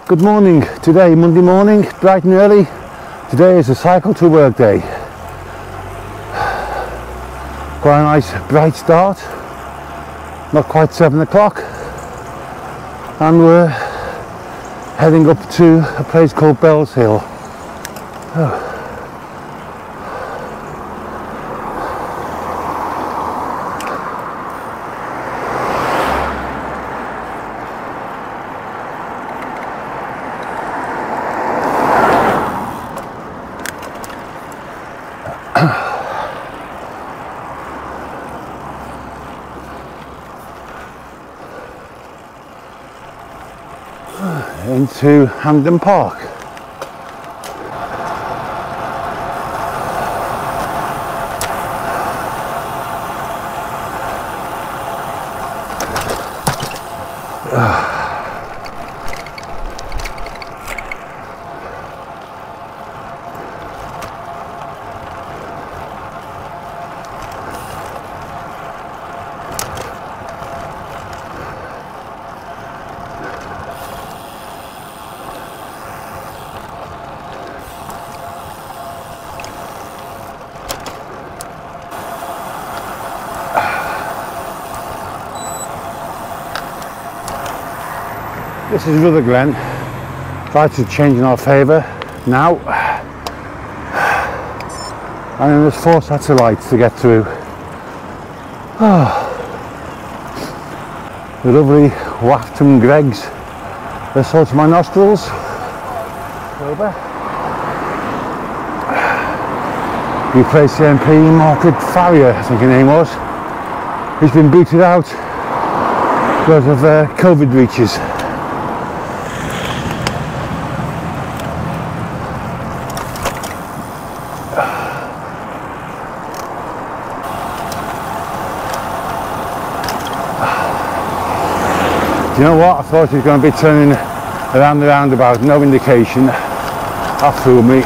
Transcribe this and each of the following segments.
Good morning. Today, Monday morning, bright and early. Today is a cycle to work day. Quite a nice bright start. Not quite 7 o'clock. And we're heading up to a place called Bells Hill. Oh. Into Hampden Park. This is Ruther Glen. Try to change in our favour now. And then there's 4 satellites to get through. The lovely waft from Greggs. This sorts my nostrils. Over. Replaced the MP, Margaret Farrier, I think her name was. He's been booted out because of COVID breaches. Do you know what? I thought he was going to be turning around the roundabout, no indication. That fooled me.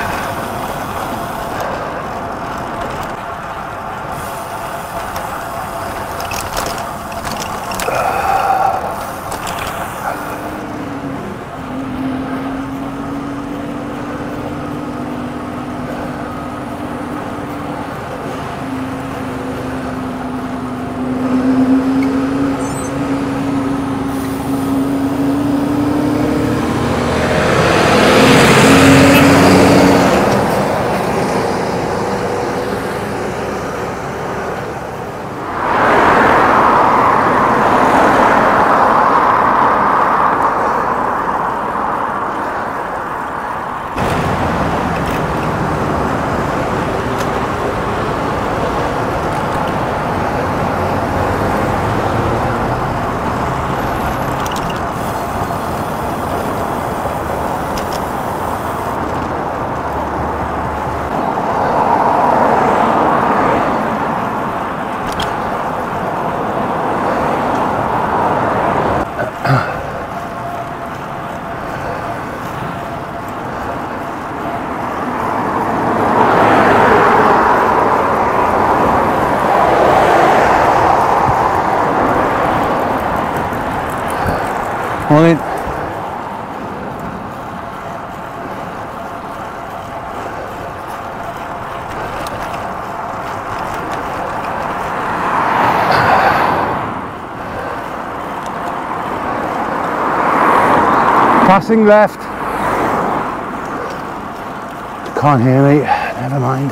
Morning. Passing left. Can't hear me. Never mind.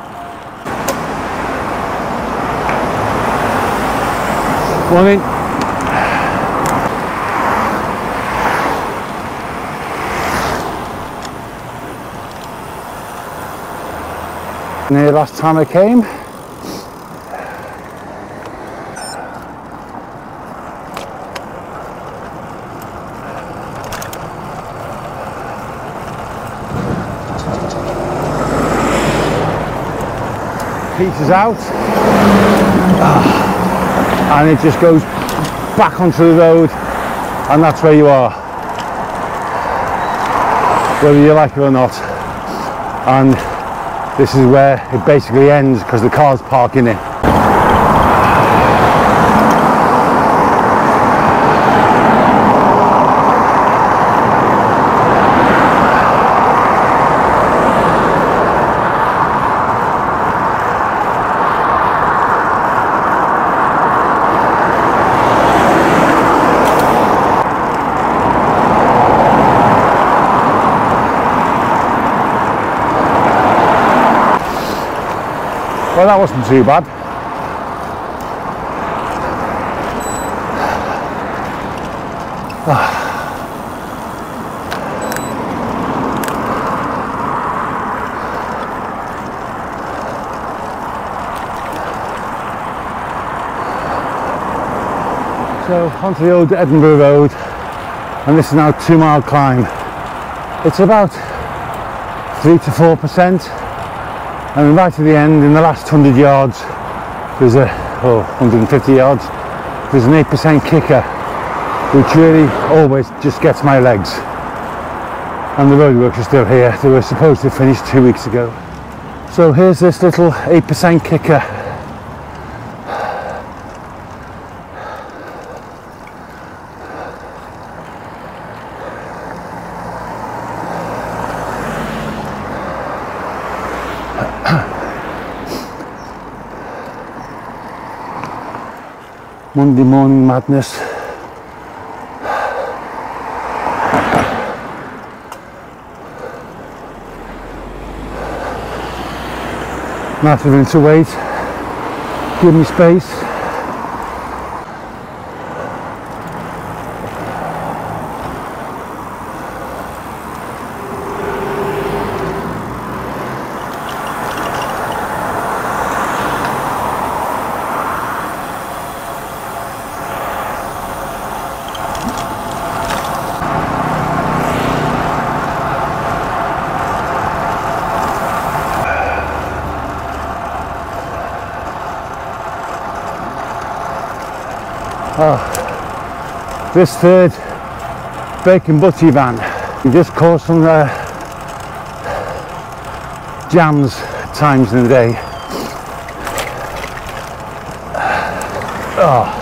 Morning. Near last time I came. Peters out, and it just goes back onto the road, and that's where you are, whether you like it or not. And this is where it basically ends because the car's parking it. Well, that wasn't too bad. So onto the old Edinburgh Road, and this is now a 2-mile climb. It's about 3 to 4%, and right at the end, in the last 100 yards, there's 150 yards, there's an 8% kicker, which really always just gets my legs. And the roadworks are still here. They were supposed to finish 2 weeks ago. So here's this little 8% kicker. Monday morning madness. Not having to wait, give me space. This third bacon butty van, we just caused some jams times in the day.